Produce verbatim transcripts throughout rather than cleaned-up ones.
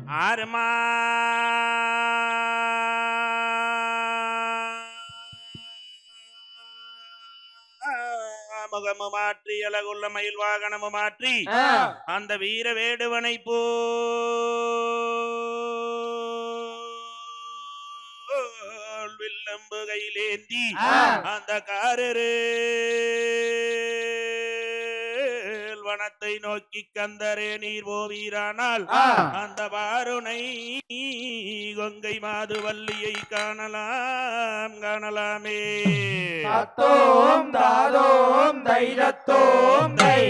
ஆறுமா முகமு மாற்றி அழகுள்ள மயில் வாகனமு மாற்றி அந்த வீர வேடுவனை போ வில்லம்பு கையிலேந்தி அந்த காரரு வனத்தை நோக்கி கந்தரே நீர் போவீரானால் அந்த வாருனை கொங்கை மாதுவல்லியை காணலாம் காணலாமே. தத்தோம் தாதோம் தைரத்தோம் தை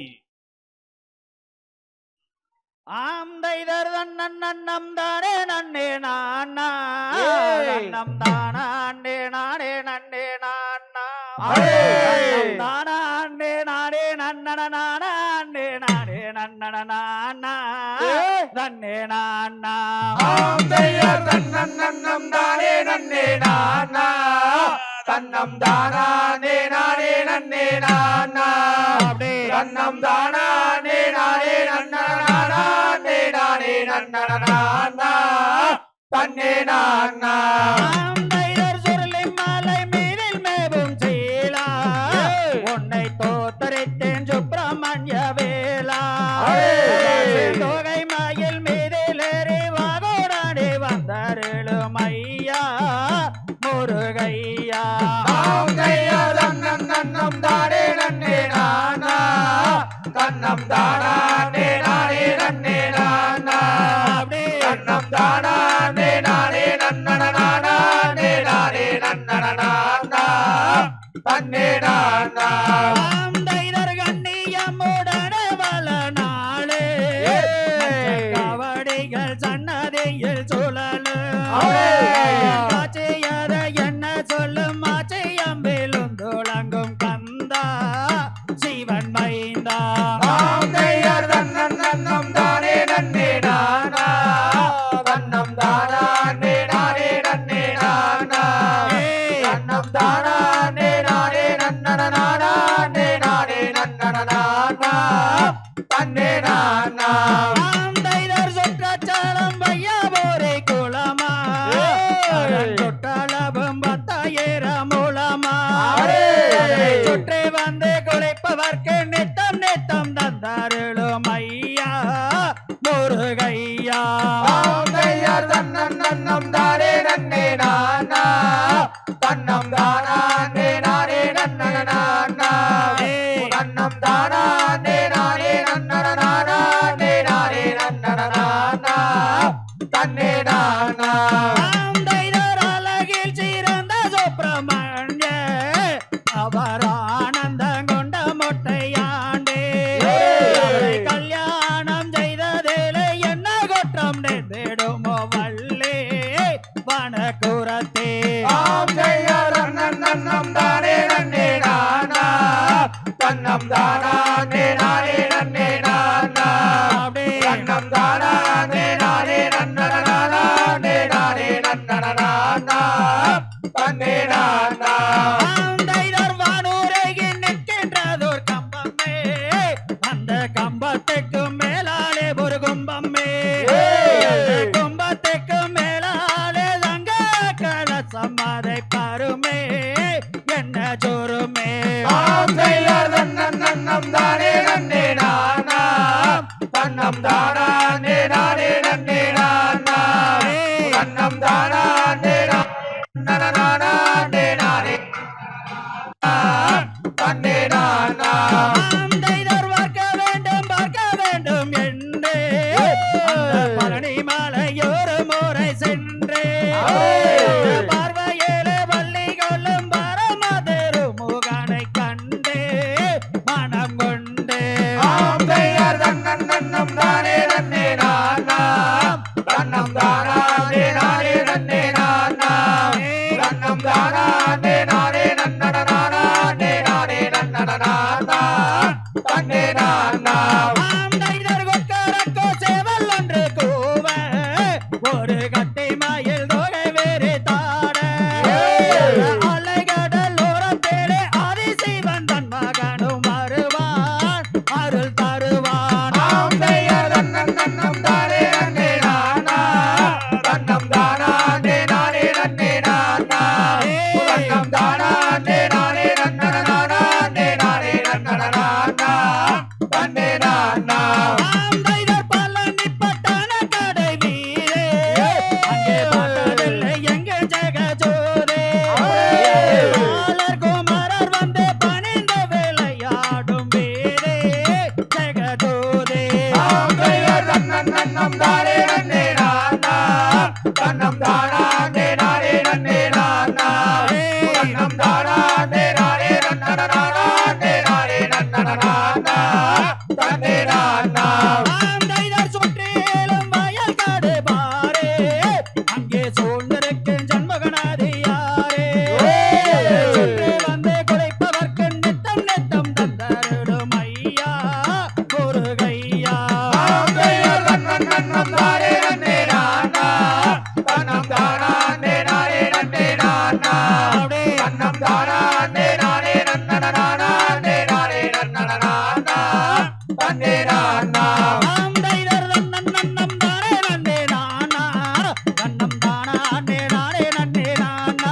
ஆம் தைதர் தன்னன் நன்னம் தானே நன்னே நானா நன்னம் தானா அண்டே நானே நன்னே நானா தானா அண்டே நானே நன்னன நானா அண்டே நானே நன்னன நானா நன்னே நானா ஆம் தைதர் தன்னன் நன்னம் தானே நன்னே நானா தன்னம் தானா நே நானே நன்னே நானா தன்னம் தானா நே நானே நன்னன நே நானே நன்னன நானா தன்னே நானா தைதர் சுருளி மாலை மீனில் மேவும் சீலா உன்னை தோத்தரித்தேன் சுப்பிரமணிய வேலா தொகை மயில் மீதிலேறி வாகோடாடி வந்தருளும் ஐயா முருகையா தன்னம் தானே நன்னே நானா தன்னம் தானா நே நானே நன்னே நானா தன்னம் தானா நே நானே நன்னன நானா நே நானே நன்னன நானா தன்னே நானா தைதர் கண்ணியமுடன வள நாளே கவடிகள் சன்னதியில் சுழலு ஆச்சையத என்ன சொல்லும் ஆச்சையம்பிலும் துளங்கும் கந்தா சிவன் மைந்தா தையர் தன்னன் நன்னம் தானே நன்னே நானா தன்னம் தானா நே நானே நன்னே நானா தன்னம் தானா நே நானே நன்னன நானா நே நானே நன்னன நானா தன்னே நானா தைதர் சுற்றச்சாலம் வையாபோரை குளமா சுற்றளவும் பத்தாயிரம் மூலமா சுற்றி வந்து குளிப்பவர்க்கு நித்தம் நித்தம் தந்தருளும் ஐயா முருகையா தையர் தன்னன் நன்னம் தானே நன்னே நானா தன்னம் தானா நே நானே நன்னன நானா தன்னம் தானா நே நானே நன்னன நானா நே நானே நன்னன நானா தன்னே நானா தைதர் அழகில் சிறந்த சுப்பிரமணிய அவர் ஆனந்தம் கொண்ட மொட்டையாண்டே கல்யாணம் செய்ததிலே என்ன குற்றம் நேர்ந்திடுமோ வல்லே வனகுரத்தே நன்னம் தானே நன்னே நானா தன்னம் தானா நே நானே நன்னே நானா தன்னம் தானா நே நானே நன்னன நானா நே நானே நன்னன நானா தன்னே நானா தைதர் வானூரேகி நிற்கின்றதோர் கம்பமே அந்த கம்பத்துக்கு மேலாலே ஒரு கும்பமே கும்பத்துக்கு மேலாலே தங்க கலசம் அதை பருமே என்ன ஜோருமே தையர் தன்னன் நன்னம் தானே நன்னே நானா தன்னம் தானா நே நானே நன்னே நானா தன்னம் தானா நே நன்னன நானா நே நானே தன்னே நானா தைதர் பார்க்க வேண்டும் பார்க்க வேண்டும் என்று அந்த தன்னம் தானே நன்னே நானா தன்னம் தானே நானே நன்னே நானா தன்னம் தானே நானே நன்னன நானா நானே நன்னன நானா தன்னே நானா ஆந்தைதர் சுற்றிலும் வயல் காடு பாரே அங்கே சூழ்ந்திருக்கும் ஜன்மகனாதி யாரே சுற்றி வந்து குலைப்பவர்க்கு நித்தம் நித்தம் தந்தருடும் ஐயா முருகையா ஆந்தைதர் தன்னன் நன்னம் தானே நன்னே நானா தன்னம் தானே நானே நன்னே நானா தன்னம் தானே நானே நன்னன நானா நானே நன்னன நானா தன்னே நானா ஆந்தைதர் தன்னன் நன்னம் தானே நன்னே நானா தன்னம் தானே நானே நன்னே நானா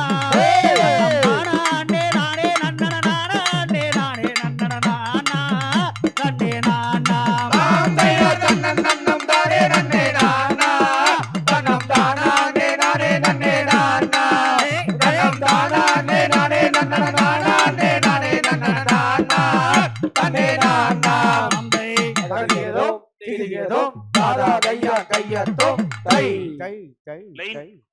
தானே நானே நன்னன நானா நானே நன்னன நானா தன்னே நானா ஆந்தைதர் தன்னன் நன்னம் தானே நன்னே நானா தன்னம் தானே நானே நன்னே நானா தன்னம் தானே நானே நன்னன நானா நானே நன்னன நானா தன்னே நானா அம்பை தகியதோ திகியதோ தாதா தையா கையத்தோ தை கை கை லைன் கை